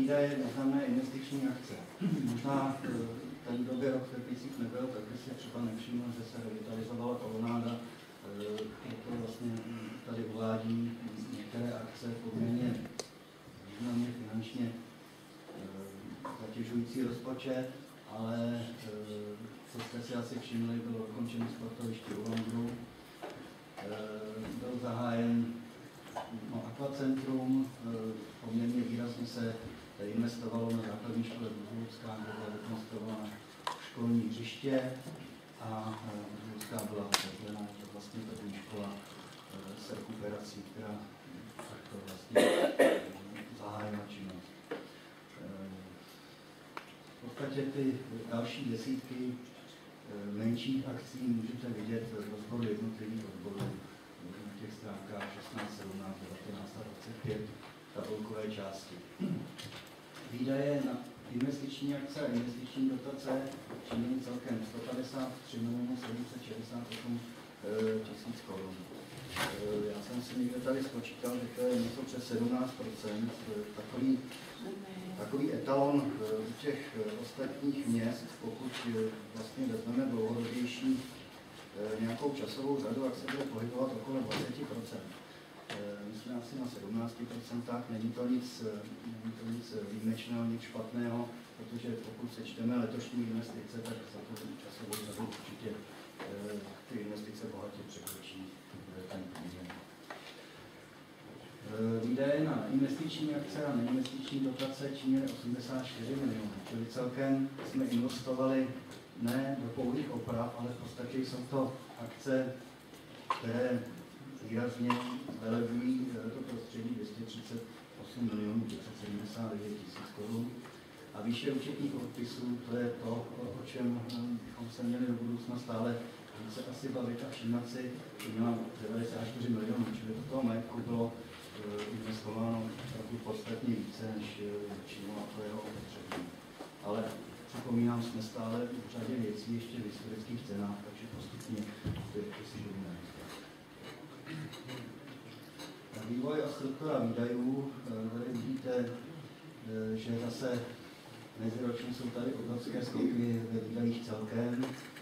výdaje významné investiční akce. Možná ten době rok v Teplicích nebyl, tak by si třeba nevšiml, že se revitalizovala kolonáda. To vlastně tady uvádí některé akce poměrně významně finančně zatěžující rozpočet, ale co jste si asi všimli, bylo dokončeno sportoviště u Londru, byl zahájen akvacentrum, poměrně výrazně se investovalo na základní škole Buzlucká, kde byla rekonstruována školní hřiště a Buzlucká byla otevřena, to vlastně první škola s rekuperací, která takto vlastně zahájila činnost. V podstatě ty další desítky menších akcí můžete vidět v rozboru jednotlivých odborů na těch stránkách 16, 17, 19 a 25 tabulkové části. Výdaje na investiční akce a investiční dotace činily celkem 153 768 000 korun. Já jsem si někde tady spočítal, že to je něco přes 17%. Takový etalon u těch ostatních měst, pokud vlastně vezmeme dlouhodobější nějakou časovou řadu, jak se bude pohybovat okolo 20%. My jsme asi na 17%, není to nic výjimečného, nic špatného, protože pokud sečteme letošní investice, tak za tu časovou řadu určitě ty investice bohatě překročí ten průměr. Výdaje na investiční akce a neinvestiční dotace činily 84 milionů, čili celkem jsme investovali ne do pouhých oprav, ale v podstatě jsou to akce, které výrazně velebují to prostředí 238 579 000 korun. A výše účetních odpisů, to je to, o čem bychom se měli do budoucna stále více asi bavit a všímat si, že měla 94 milionů, čili do toho majetku bylo investováno trochu podstatně více, než činilo to jeho opotřebí. Ale připomínám, jsme stále v řadě věcí ještě v historických cenách, takže postupně ty si budeme nechat. Vývoj a struktura výdajů, tady vidíte, že zase meziročně jsou tady obrovské skoky ve výdajích celkem.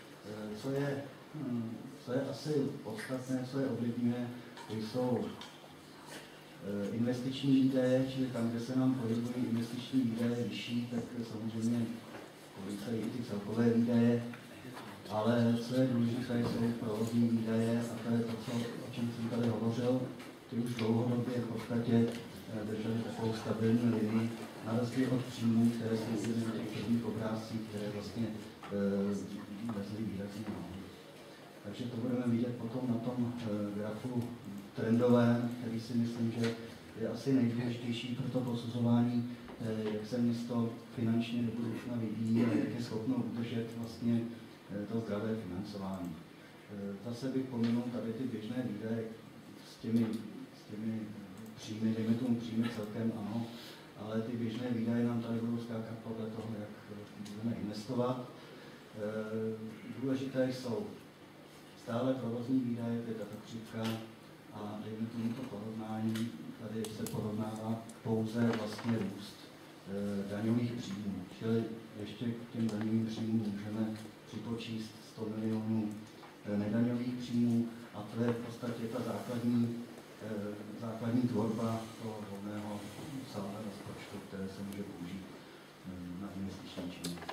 Co je asi podstatné, co je ovlivňuje, to jsou investiční výdaje, čili tam, kde se nám pohybují investiční výdaje vyšší, tak samozřejmě kolísají i ty celkové výdaje, ale co je důležité, jsou provozní výdaje a to je to, o čem jsem tady hovořil. Ty už dlouhodobě v podstatě drželi takovou stabilní linii, na rozdíl od příjmů, které jsou vidět na těch prvních obrázcích, které vlastně vezly výrazně nahoru. Takže to budeme vidět potom na tom grafu trendovém, který si myslím, že je asi nejdůležitější pro to posuzování, jak se město finančně do budoucna vyvíjí a jak je schopno udržet vlastně to zdravé financování. Zase bych pominul tady ty běžné výdaje s těmi příjmy, dejme tomu příjmy celkem, ano, ale ty běžné výdaje nám tady budou skákat podle toho, jak budeme investovat. Důležité jsou stále provozní výdaje, to je tato křivka, a dejme tomuto porovnání, tady se porovnává pouze vlastně růst daňových příjmů. Čili ještě k těm daňovým příjmům můžeme připočíst 100 milionů nedaňových příjmů a to je v podstatě ta základní tvorba toho volného salda rozpočtu, které se může použít na investiční činnost.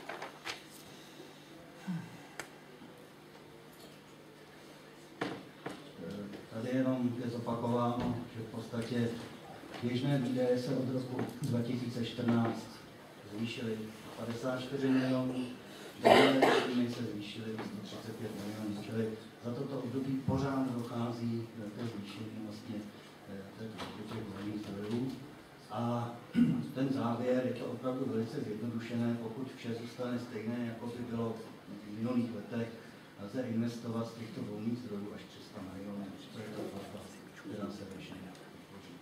Tady jenom je zopakováno, že v podstatě běžné výdaje se od roku 2014 zvýšily 54 milionů, daňové příjmy se zvýšily 135 milionů, čili za toto období pořád dochází ke zvýšení vlastně těch volných zdrojů. A ten závěr je to opravdu velice zjednodušené, pokud vše zůstane stejné, jako by bylo v minulých letech, lze investovat z těchto volných zdrojů až 300 milionů. To je ta tvorba, která se ročně vytvoří.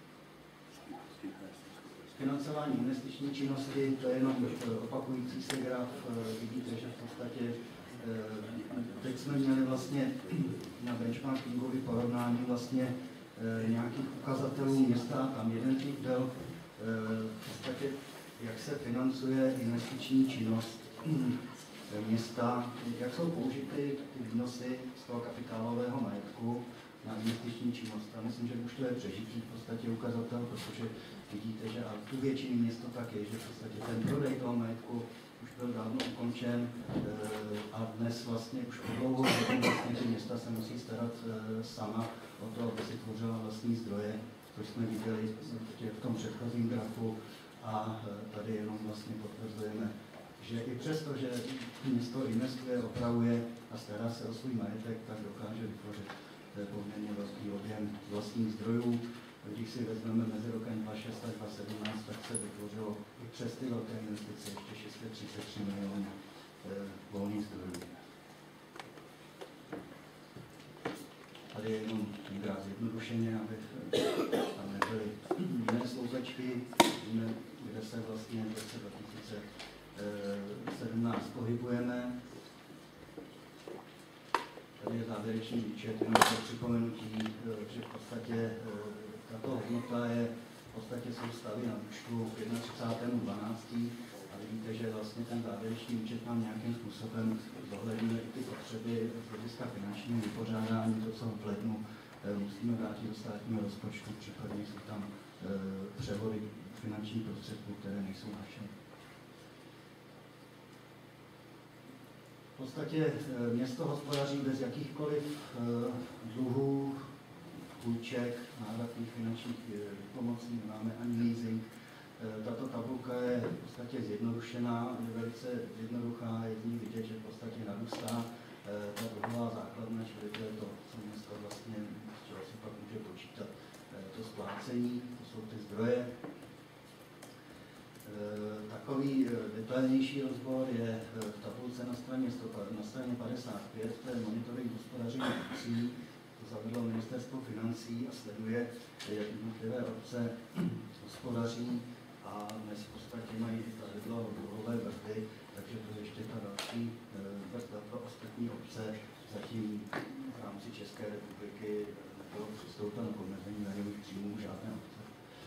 Financování investiční činnosti, to je jenom opakující se graf. Vidíte, že v podstatě teď jsme měli vlastně na benchmarkingový porovnání vlastně nějakých ukazatelů města, tam jeden z nich byl v podstatě, jak se financuje investiční činnost města, jak jsou použity ty výnosy z toho kapitálového majetku na investiční činnost. A myslím, že už to je přežitý v podstatě ukazatel, protože vidíte, že a tu většinu město tak je, že v podstatě ten prodej toho majetku už byl dávno ukončen a dnes vlastně už po dlouhou dobu vlastně ty města se musí starat sama o to, aby si tvořila vlastní zdroje, což jsme viděli v tom předchozím grafu a tady jenom vlastně potvrzujeme, že i přesto, že město investuje, opravuje a stará se o svůj majetek, tak dokáže vytvořit poměrně velký objem vlastních zdrojů. Když si vezmeme mezi rokem 2006 a 2017, tak se vytvořilo i přes ty velké investice ještě 633 milionů volných zdrojů. Tady je jenom graf zjednodušeně, aby tam nebyly jiné sloupečky, kde se vlastně v roce 2017 pohybujeme. Tady je závěrečný výčet, jenom pro připomenutí, že v podstatě tato hodnota je v podstatě soustavy na účtu 31.12. a vidíte, že vlastně ten závěrečný účet nám nějakým způsobem zohledňuje i ty potřeby z hlediska finančního vypořádání, to, co v lednu musíme vrátit do státního rozpočtu, případně jsou tam převody finančních prostředků, které nejsou naše. V podstatě město hospodaří bez jakýchkoliv dluhů, půjček, návratných finančních pomocí, nemáme ani leasing. Tato tabulka je v podstatě zjednodušená, je velice jednoduchá, je z ní vidět, že v podstatě narůstá ta dluhová základna, čili to je to, co město vlastně, z čeho si pak může počítat to splácení, to jsou ty zdroje. Takový detailnější rozbor je v tabulce na straně 55, to je monitoring hospodaření obcí, to zavedlo ministerstvo financí a sleduje, jak jednotlivé obce hospodaří a dnes v podstatě mají i pravidla dluhové brzdy, takže to je ještě ta další brzda pro ostatní obce. Zatím v rámci České republiky nebylo přistoupeno k omezení daňových příjmů žádné obce.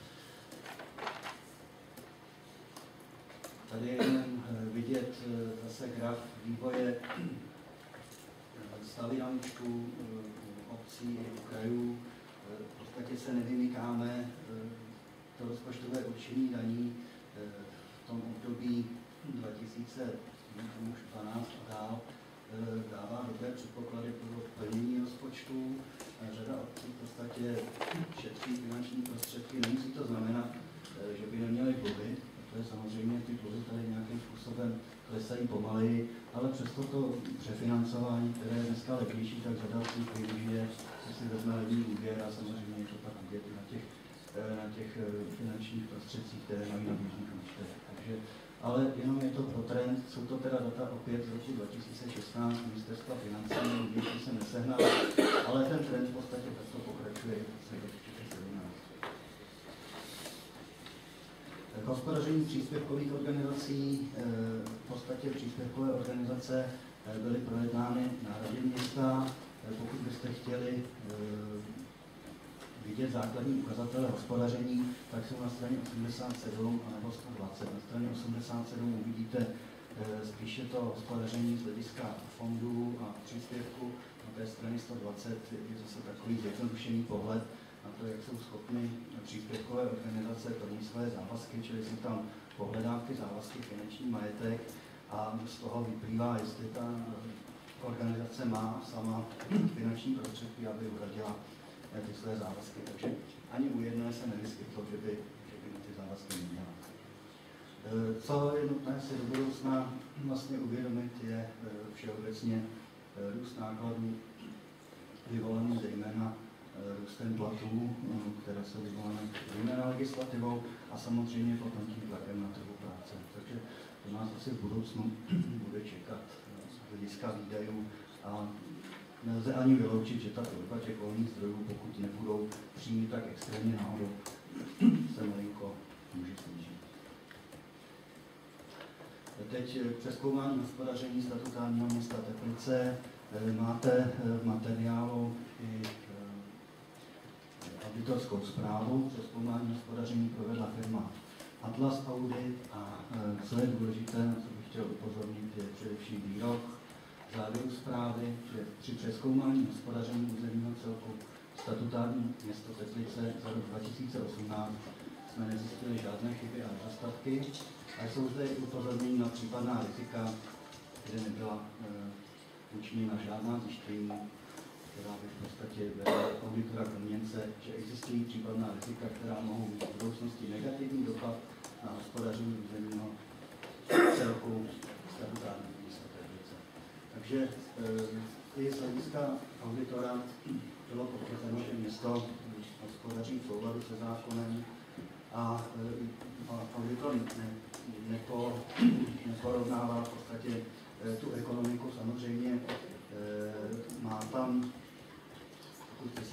Tady je jen vidět zase graf vývoje stavy na účtu obcí i krajů. V podstatě se nevymykáme, to rozpočtové určení daní v tom období 2012 a dál dává dobré předpoklady pro plnění rozpočtu. Řada obcí v podstatě šetří finanční prostředky. Nemusí to znamenat, že by neměly dluhy, protože samozřejmě ty dluhy tady nějakým způsobem klesají pomaleji, ale přesto to přefinancování, které je dneska levnější, tak řada obcí využije, že si vezme levný úvěr a samozřejmě je to pak vidět na těch finančních prostředcích, které mají na běžných účtech. Takže, ale jenom je to pro trend, jsou to teda data opět z roku 2016, ministerstva financí, ještě jsem nesehnal, ale ten trend v podstatě takto pokračuje i v roce 2017. K hospodaření příspěvkových organizací, v podstatě příspěvkové organizace byly projednány na radě města. Pokud byste chtěli vidět základní ukazatele hospodaření, tak jsou na straně 87 nebo 120. Na straně 87 uvidíte spíše to hospodaření z hlediska fondů a příspěvku. Na té straně 120 je zase takový zjednodušený pohled na to, jak jsou schopny příspěvkové organizace plnit své závazky, čili jsou tam pohledávky, závazky, finanční majetek a z toho vyplývá, jestli ta organizace má sama finanční prostředky, aby uhradila ty své závazky. Takže ani u jedné se nevyskytlo, že by ty závazky neměla. Co je nutné si do budoucna vlastně uvědomit, je všeobecně růst nákladů vyvolaný zejména růstem platů, které jsou vyvolané zejména legislativou a samozřejmě potom tím tlakem na trhu práce. Takže to nás asi v budoucnu bude čekat z hlediska výdajů a nelze ani vyloučit, že ta tvorba těch volných zdrojů, pokud nebudou příjmy tak extrémně nahoru, se malinko může snížit. Teď přezkoumání hospodaření statutárního města Teplice. Máte v materiálu i auditorskou zprávu. Přezkoumání hospodaření provedla firma Atlas Audit a co je důležité, na co bych chtěl upozornit, je především výrok závěru zprávy, že při přezkoumání hospodaření územního celku statutární město Teplice za rok 2018 jsme nezjistili žádné chyby a nedostatky a jsou zde i upozornění na případná rizika, kde nebyla učiněna žádná zjištění, která by v podstatě vedla auditora k domněnce, že existují případná rizika, která mohou mít v budoucnosti negativní dopad na hospodaření územního celku statutárního města Teplice. Takže i z hlediska auditora bylo potvrzeno, že město hospodaří v souladu se zákonem a auditor neporovnává v podstatě tu ekonomiku. Samozřejmě má tam, pokud jste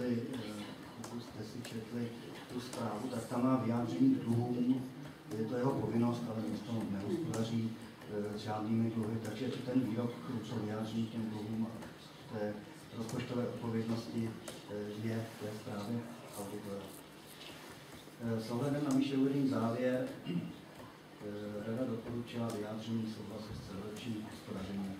si četli tu zprávu, tak tam má vyjádření dluhů, je to jeho povinnost, ale město nehospodaří s žádnými dluhy, takže ten výrok pro vyjádření těm dluhům a té rozpočtové odpovědnosti je v té zprávě auditora. S ohledem na výše uvedený závěr rada doporučila vyjádření souhlasu s celoročním hospodařením.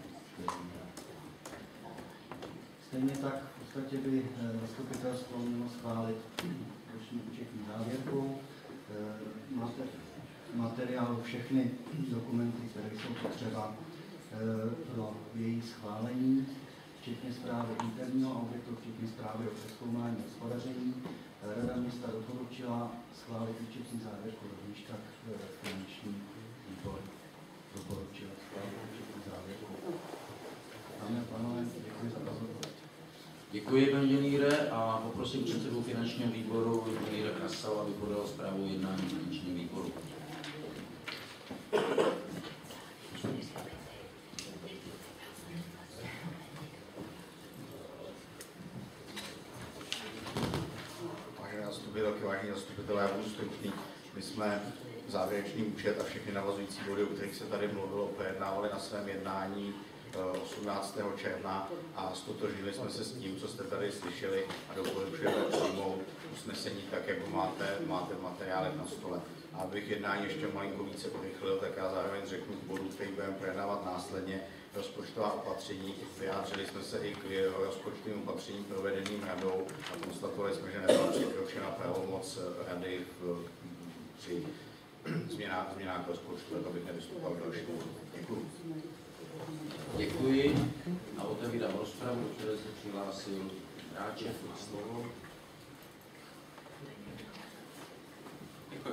Stejně tak v podstatě by zastupitelstvo mělo schválit roční účetní závěrku. Máte v materiálu všechny dokumenty, které jsou potřeba pro její schválení, včetně zprávy interního auditu, včetně zprávy o přezkoumání hospodaření. Rada města doporučila schválit účetní závěrku, rovněž tak finanční výbor doporučil schválit účetní závěrku. Dámy a pánové, děkuji za pozornost. Děkuji, pane inženýre, a poprosím předsedu finančního výboru inženýra Krasalu, aby podal zprávu o jednání finančního výboru. Vážení zastupitelé, já budu stručný. My jsme závěrečný účet a všechny navazující body, o kterých se tady mluvilo, projednávali na svém jednání 18. června a stotožnili jsme se s tím, co jste tady slyšeli, a doporučujeme přijmout usnesení tak, jak ho máte v materiálech na stole. A abych jednání ještě malinko více urychlil, tak já zároveň řeknu k bodu, který budeme projednávat následně, rozpočtová opatření. Vyjádřili jsme se i k rozpočtovým opatřením provedeným radou a konstatovali jsme, že nebyla překročena pravomoc rady při změnách rozpočtu, tak abych nevystupoval další. Děkuji. Děkuji a otevírám rozpravu, které se přihlásil Ráček na slovo. Děkuji.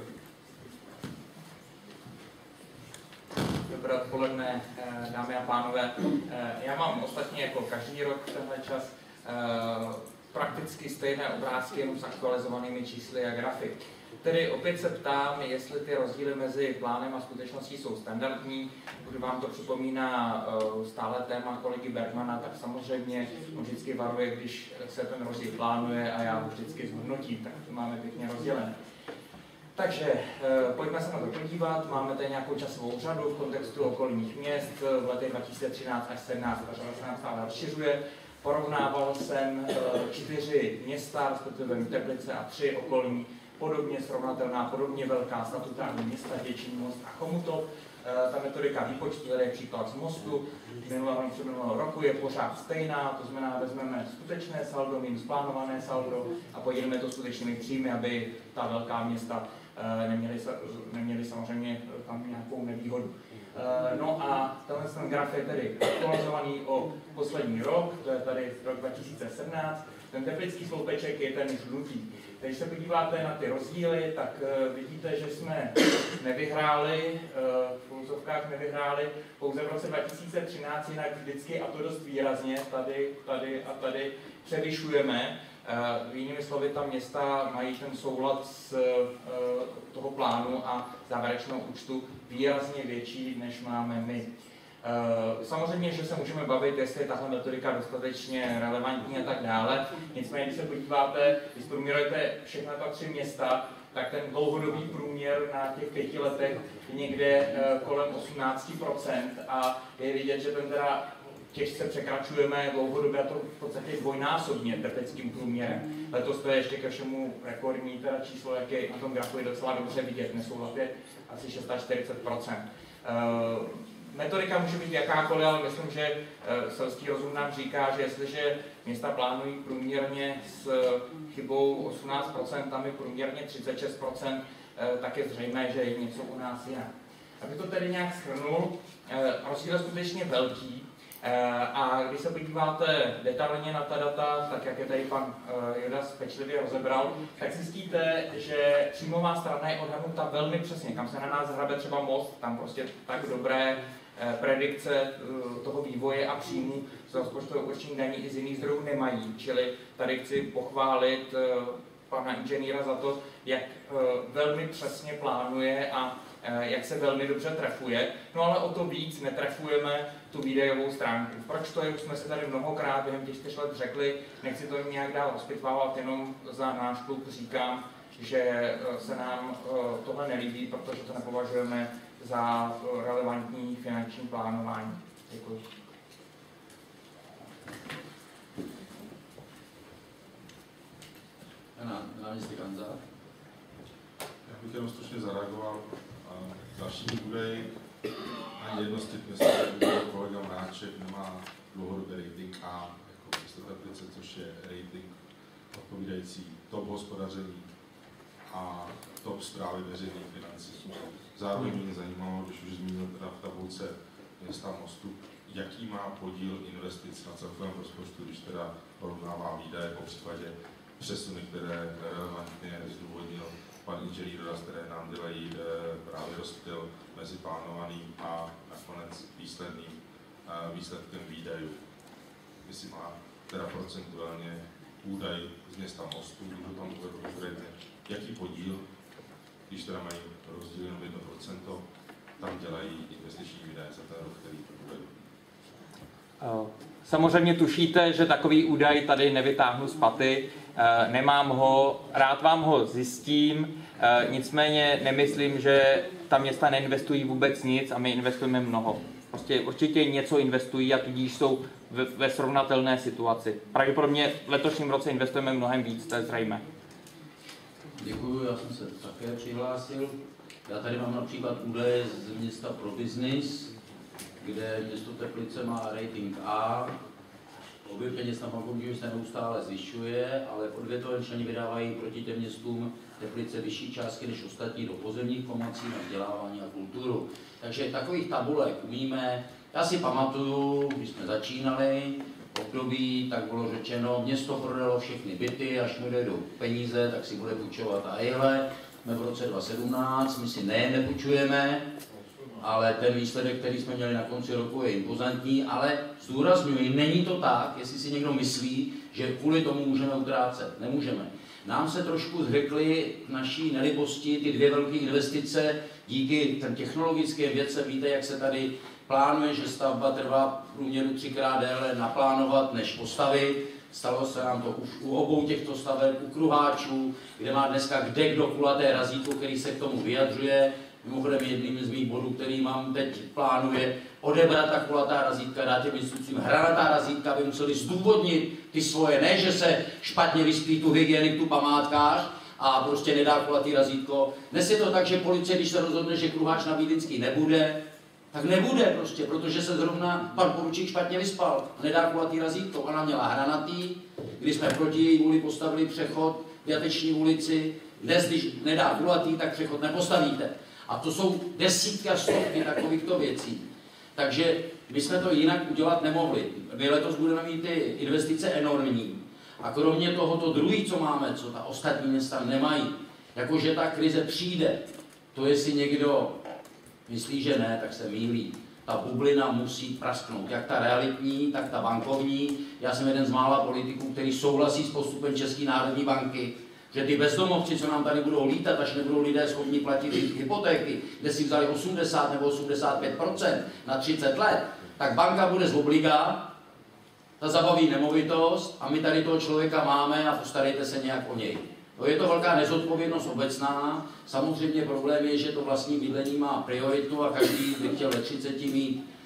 Dobré odpoledne, dámy a pánové. Já mám ostatně jako každý rok v tenhle čas prakticky stejné obrázky, jenom s aktualizovanými čísly a grafy. Tedy opět se ptám, jestli ty rozdíly mezi plánem a skutečností jsou standardní. Když vám to připomíná stále téma kolegy Bergmana, tak samozřejmě on vždycky varuje, když se ten rozdíl plánuje a já ho vždycky zhodnotím, tak to máme pěkně rozdělené. Takže pojďme se na to podívat. Máme tady nějakou časovou řadu v kontextu okolních měst v letech 2013 až 2017, a řada se nám stále rozšiřuje. Porovnával jsem 4 města, respektive Teplice, a 3 okolní, podobně srovnatelná, podobně velká statutární města, Děčín, Most a Chomutov. Ta metodika výpočtu, tady je příklad z Mostu, minulého roku je pořád stejná, to znamená, vezmeme skutečné saldo minus plánované saldo a podělíme to skutečnými příjmy, aby ta velká města neměly samozřejmě tam nějakou nevýhodu. No a ten graf je tedy aktualizovaný o poslední rok, to je tady rok 2017. Ten teplický sloupeček je ten žlutý. Když se podíváte na ty rozdíly, tak vidíte, že jsme nevyhráli, v úzovkách nevyhráli pouze v roce 2013, jinak vždycky, a to dost výrazně, tady a tady převyšujeme. Jinými slovy, ta města mají ten soulad z toho plánu a závěrečného účtu výrazně větší, než máme my. Samozřejmě, že se můžeme bavit, jestli je tahle metodika dostatečně relevantní a tak dále. Nicméně, když se podíváte, když průměrujete všechna ta 3 města, tak ten dlouhodobý průměr na těch 5 letech je někde kolem 18% a je vidět, že ten teda těžce překračujeme dlouhodobě, to v podstatě dvojnásobně teplickým průměrem. Letos to je ještě ke všemu rekordní teda číslo, jak je na tom grafu je docela dobře vidět, nesoulad je asi 640%. Metodika může být jakákoliv, ale myslím, že selský rozum nám říká, že jestliže města plánují průměrně s chybou 18%, tam je průměrně 36%, tak je zřejmé, že je něco u nás jinak. Aby to tedy nějak shrnul, rozdíl je skutečně velký. A když se podíváte detailně na ta data, tak jak je tady pan Jodas pečlivě rozebral, tak zjistíte, že příjmová strana je odhadnuta velmi přesně. Kam se na nás hrabe třeba most, tam prostě tak dobré predikce toho vývoje a příjmu z rozpočtového určení daní i z jiných zdrojů nemají. Čili tady chci pochválit pana inženýra za to, jak velmi přesně plánuje a jak se velmi dobře trefuje. No ale o to víc netrefujeme tu výdajovou stránku. Proč to je, už jsme si tady mnohokrát během těch 4 let řekli, nechci to nějak dál rozpitvávat, jenom za náš klub říkám, že se nám tohle nelíbí, protože to nepovažujeme za relevantní finanční plánování. Děkuji. Náměstek Hanza. Já bych jenom stručně zareagoval. Další údaj, ani jedno z těch měst, kolega Mráček, nemá dlouhodobý rating A jako město Teplice, což je rating odpovídající top hospodaření a top správy veřejných financí. Zároveň mě zajímalo, když už zmínil teda v tabulce města Mostu, jaký má podíl investic na celkovém rozpočtu, když teda porovnává výdaje, po případě přesuny, které relevantně zdůvodnil pan inženýr, které nám dělají právě rozptyl mezi plánovaným a nakonec výsledkem výdajů. Jestli má teda procentuálně údaj z města Mostu, když ho tam uvedu konkrétně, jaký podíl, když teda mají rozdíl jenom 1%, tam dělají investiční výdaje za ten rok, který to uvedu. Samozřejmě tušíte, že takový údaj tady nevytáhnu z paty, nemám ho, rád vám ho zjistím, nicméně nemyslím, že ta města neinvestují vůbec nic a my investujeme mnoho. Prostě určitě něco investují a tudíž jsou ve srovnatelné situaci. Pravděpodobně v letošním roce investujeme mnohem víc, to je zřejmé. Děkuji, já jsem se také přihlásil. Já tady mám například údaje z města pro business, kde město Teplice má rating A. Objem peněz na bankovní se neustále zvyšuje, ale odvětové členy vydávají proti těm městům Teplice vyšší částky než ostatní do pozemních pomocí na vzdělávání a kulturu. Takže takových tabulek umíme. Já si pamatuju, když jsme začínali období, tak bylo řečeno, město prodalo všechny byty, až mu dojdou peníze, tak si bude půjčovat a jhle. Jsme v roce 2017, my si nejen nepůjčujeme, ale ten výsledek, který jsme měli na konci roku, je impozantní, ale zdůrazňuji, není to tak, jestli si někdo myslí, že kvůli tomu můžeme utrácet. Nemůžeme. Nám se trošku zřekly naší nelibosti ty 2 velké investice díky těm technologickým věcem. Víte, jak se tady plánuje, že stavba trvá v průměru 3x déle naplánovat než postavit. Stalo se nám to už u obou těchto staveb, u kruháčů, kde má dneska kdo kulaté razítko, který se k tomu vyjadřuje. Mimochodem jedním z mých bodů, který mám teď, plánuje odebrat ta kulatá razítka, dát těm institucím hranatá razítka, aby museli zdůvodnit ty svoje, ne, že se špatně vyspí tu hygienik, tu památkář a prostě nedá kulatý razítko. Dnes je to tak, že policie, když se rozhodne, že kruháč na Vídeňský nebude, tak nebude prostě, protože se zrovna pan poručík špatně vyspal a nedá kulatý razítko. Ona měla hranatý, když jsme proti její vůli postavili přechod v Jateční ulici. Dnes, když nedá kulatý, tak přechod nepostavíte. A to jsou desítky a stovky takovýchto věcí. Takže my jsme to jinak udělat nemohli. My letos budeme mít ty investice enormní. A kromě tohoto druhý, co máme, co ta ostatní města nemají, jakože ta krize přijde, to jestli někdo myslí, že ne, tak se mýlí. Ta bublina musí prasknout, jak ta realitní, tak ta bankovní. Já jsem jeden z mála politiků, který souhlasí s postupem České národní banky, že ty bezdomovci, co nám tady budou lítat, až nebudou lidé schopni platit hypotéky, kde si vzali 80 nebo 85% na 30 let, tak banka bude z obliga, ta zabaví nemovitost a my tady toho člověka máme a postarejte se nějak o něj. No, je to velká nezodpovědnost obecná. Samozřejmě problém je, že to vlastní bydlení má prioritu a každý by chtěl ve 30 mít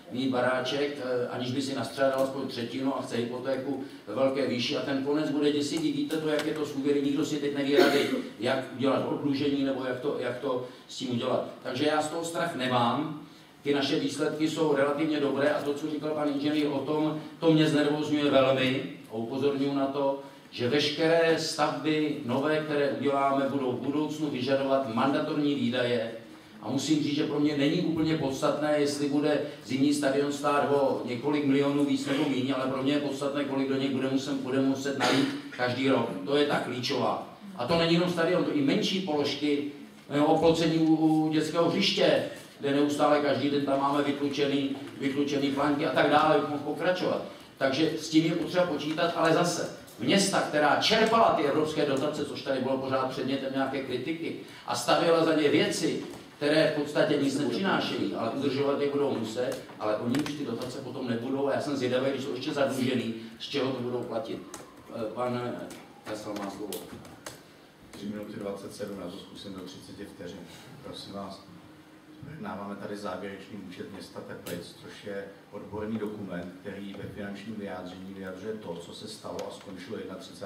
mít baráček, aniž by si nastřádal aspoň třetinu a chce hypotéku ve velké výši a ten konec bude děsivý. Víte to, jak je to s úvěry, nikdo si teď neví rady, jak udělat oddlužení nebo jak to s tím udělat. Takže já z toho strach nemám. Ty naše výsledky jsou relativně dobré a to, co říkal pan inženýr o tom, to mě znervozňuje velmi a upozorňuji na to, že veškeré stavby nové, které uděláme, budou v budoucnu vyžadovat mandatorní výdaje. A musím říct, že pro mě není úplně podstatné, jestli bude zimní stadion stát o několik milionů víc nebo méně, ale pro mě je podstatné, kolik do něj bude muset nalít každý rok. To je ta klíčová. A to není jenom stadion, to i menší položky, oplocení u dětského hřiště, kde neustále každý den tam máme vytlučený planky a tak dále, bych mohl pokračovat. Takže s tím je potřeba počítat, ale zase města, která čerpala ty evropské dotace, což tady bylo pořád předmětem nějaké kritiky, a stavěla za ně věci, které v podstatě nic nepřinášejí, ale udržovat je budou muset, ale oni už ty dotace potom nebudou a já jsem zvědavý, když jsou ještě zadlužený, z čeho to budou platit. Pan Kasal má slovo. 3 minuty 27, já to zkusím do 30 vteřin. Prosím vás, projednáváme tady závěrečný účet města Teplic, což je odborný dokument, který ve finančním vyjádření vyjadřuje to, co se stalo a skončilo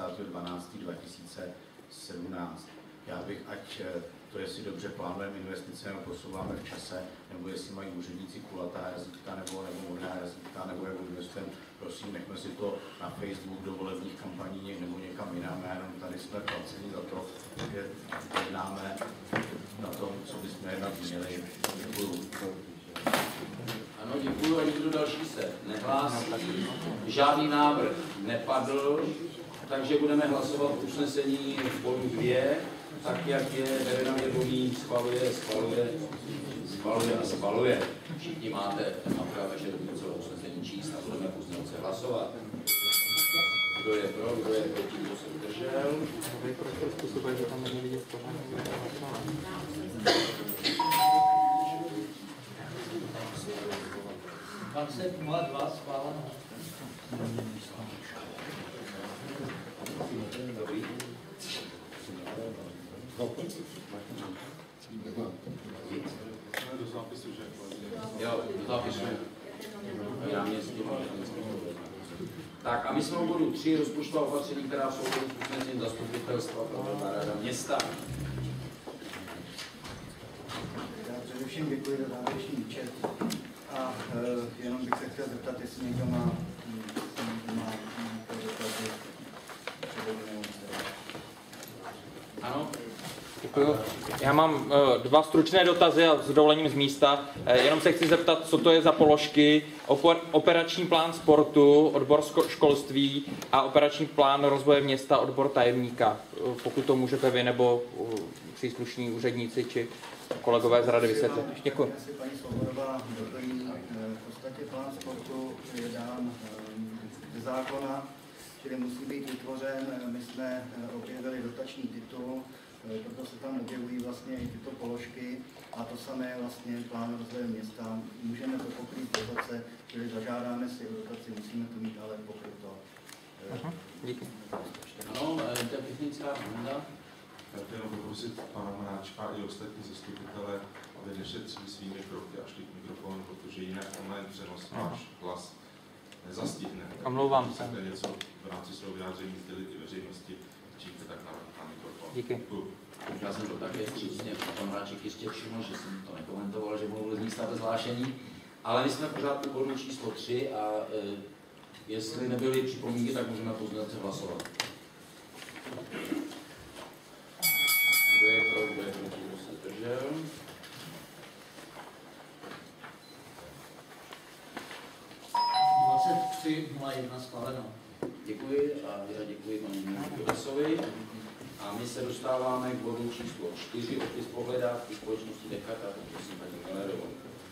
31.12.2017. Já bych, ať to, jestli dobře plánujeme investice nebo posouváme v čase, nebo jestli mají úředníci kulatá jazyka nebo modrá jazyka, nebo jak investujeme, prosím, nechme si to na Facebook do volebních kampaní nebo někam jinam, jenom tady jsme placeni za to, že jednáme na tom, co bychom jednat měli. Děkuju. Ano, děkuju a nikdo další se nehlásí. Žádný návrh nepadl, takže budeme hlasovat usnesení v bodu 2. Tak, jak je Verena Vědomí, schvaluje. Všichni máte například, takže celé usnesení číst a budeme pozdělce hlasovat. Kdo je pro, kdo je proti, kdo se udržel? Proč způsobuje, že tam není vidět pořádně? 20.02 schváleno. Dobrý. Do zápisu, že? Jo, do zápisu. Tak a my jsme u bodu 3, rozpočtová opatření, která jsou s usnesením zastupitelstva pro rada města. Já především děkuji za závěrečný účet a jenom bych se chtěl zeptat, jestli někdo má dotazy předvedenému. Ano. Děkuju. Já mám dva stručné dotazy a s dovolením z místa. Jenom se chci zeptat, co to je za položky. Operační plán sportu, odbor školství a operační plán rozvoje města, odbor tajemníka. Pokud to můžete vy nebo příslušní úředníci či kolegové z rady vysvětlit. Děkuji. Jestli paní Svobodová doplní, v podstatě plán sportu je dán ze zákona, čili musí být vytvořen. My jsme objevili dotační titul, proto se tam objevují vlastně i tyto položky a to samé je vlastně plán rozvoje města. Můžeme to pokrýt dotace, čili zažádáme si o dotaci, musíme to mít ale pokryto. Díky. Ano, to je technická agenda. Já chci jenom poprosit pana Mráčka i ostatní zastupitele, aby nešetřili svými kroky a šli k mikrofonu, protože jinak online přenos váš hlas nezastihne. Omlouvám se. Chcete něco v rámci svého vyjádření sdělit i veřejnosti, číte tak na mikrofon. Díky. Já jsem to také vstřícně, pan Mráček jistě všiml, že jsem to nekomentoval, že mluvil z místa bez hlášení, ale my jsme pořád u bodu číslo 3 a jestli nebyly připomínky, tak můžeme pozdělat hlasovat. Kdo je pro, kdo je proti, kdo se zdržel? schváleno. Děkuji a já děkuji panu Kodesovi. A my se dostáváme k bodu číslo 4, opis pohledávky společnosti Dekata, poprosím paní Kellerovou.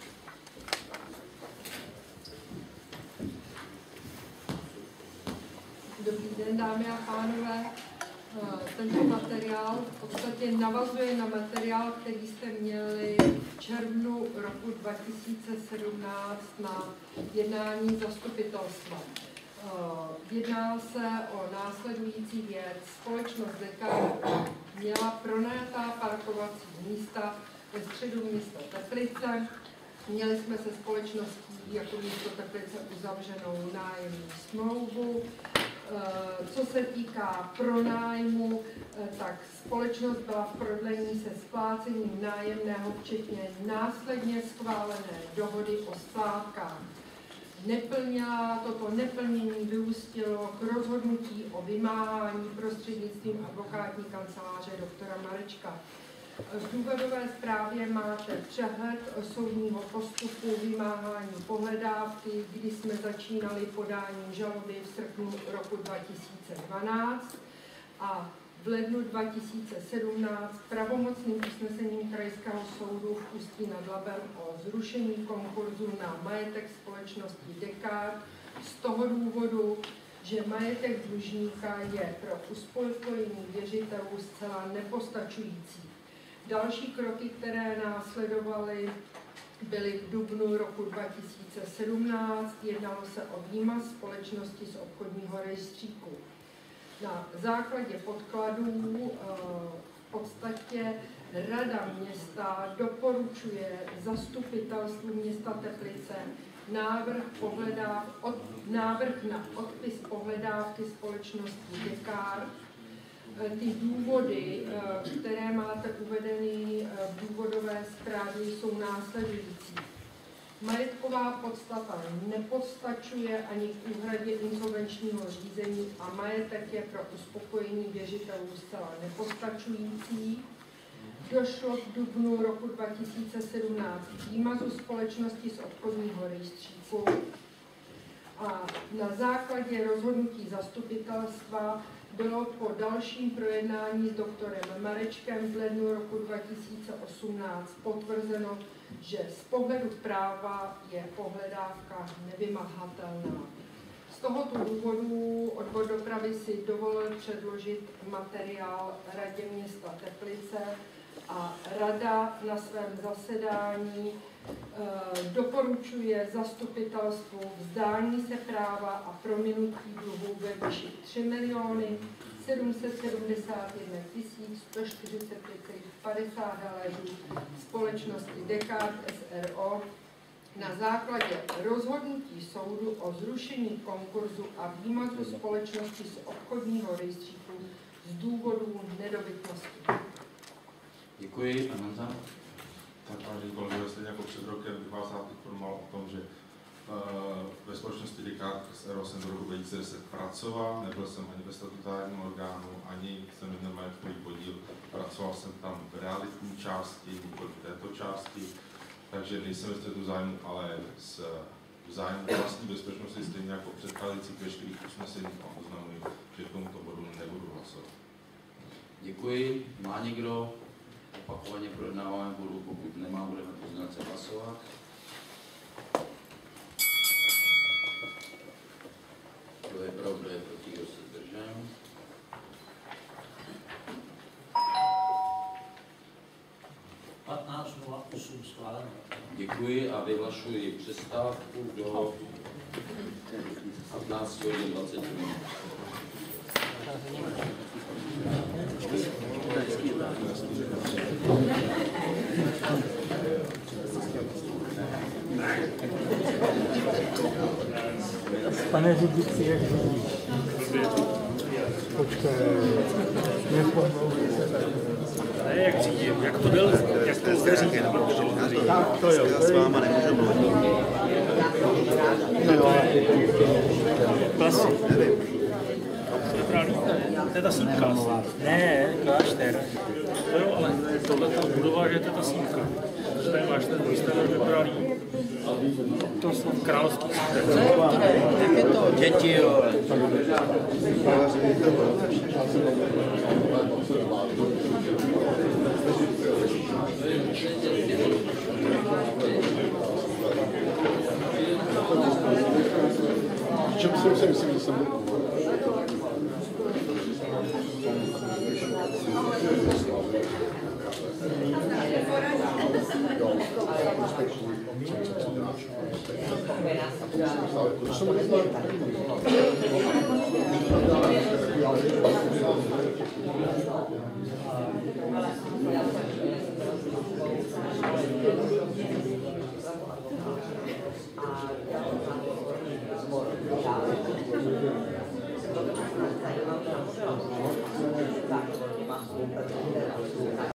Dobrý den, dámy a pánové. Tento materiál v podstatě navazuje na materiál, který jste měli v červnu roku 2017 na jednání zastupitelstva. Jedná se o následující věc. Společnost Dekar měla pronajatá parkovací místa ve středu města Teplice. Měli jsme se společností jako město Teplice uzavřenou nájemní smlouvu. Co se týká pronájmu, tak společnost byla v prodlení se splácením nájemného, včetně následně schválené dohody o splátkách. Toto neplnění vyústilo k rozhodnutí o vymáhání prostřednictvím advokátní kanceláře doktora Marečka. V důvodové zprávě máte přehled soudního postupu vymáhání pohledávky, kdy jsme začínali podáním žaloby v srpnu roku 2012 a v lednu 2017 pravomocným usnesením Krajského soudu v Ústí nad Labem o zrušení konkurzu na majetek společnosti Dekard z toho důvodu, že majetek dlužníka je pro uspokojení věřitelů zcela nepostačující. Další kroky, které následovaly, byly v dubnu roku 2017. Jednalo se o výmaz společnosti z obchodního rejstříku. Na základě podkladů v podstatě Rada města doporučuje zastupitelstvu města Teplice návrh na odpis pohledávky společnosti Dekard. Ty důvody, které máte uvedeny v důvodové zprávě, jsou následující. Majetková podstata nepostačuje ani k úhradě insolvenčního řízení a majetek je pro uspokojení věřitelů zcela nepostačující. Došlo v dubnu roku 2017 k výmazu společnosti z obchodního rejstříku a na základě rozhodnutí zastupitelstva bylo po dalším projednání s doktorem Marečkem v lednu roku 2018 potvrzeno, že z pohledu práva je pohledávka nevymahatelná. Z tohoto důvodu odbor dopravy si dovolil předložit materiál Radě města Teplice a Rada na svém zasedání doporučuje zastupitelstvu vzdání se práva a prominutí dluhu ve výši 3 771 145,50 $ společnosti Dekard SRO na základě rozhodnutí soudu o zrušení konkurzu a výmazu společnosti z obchodního rejstříku z důvodu nedobytnosti. Děkuji, pan Manza. Tak, vážení kolegové, stejně jako před rokem bych vás rád informoval o tom, že ve společnosti Dekard SRO jsem do roku 2010 pracoval, nebyl jsem ani ve statutárním orgánu, ani jsem neměl majetkový podíl, pracoval jsem tam v realitní části, nikoli v této části, takže nejsem ve střetu zájmu, ale s zájmu vlastní bezpečnosti, stejně jako předkládající k veškerých usneseních a oznamuji, že k tomuto bodu nebudu hlasovat. Děkuji. Má někdo opakovaně projednáváme bodu? Pokud nemá, budeme pozdělce hlasovat. Kdo je pro, kdo je proti, kdo se zdržel? schváleno. Děkuji a vyhlašuji přestávku do 15 hodin 20 minut. Pane řídící, jak řídíš? Počkej. Ne, jak řídím, jak to byl, jak to zde řídím. Tak to jo. Já s váma nemůžu mluvit. No jo. Klasy. To je ta símka. Ne, klášter. To jo, ale tohle ta budova, že to je ta símka. Tady máš ten místevr vypralý. To jsou královský símka. Jak je to? Děti, jo. Čemu si myslím, že jsem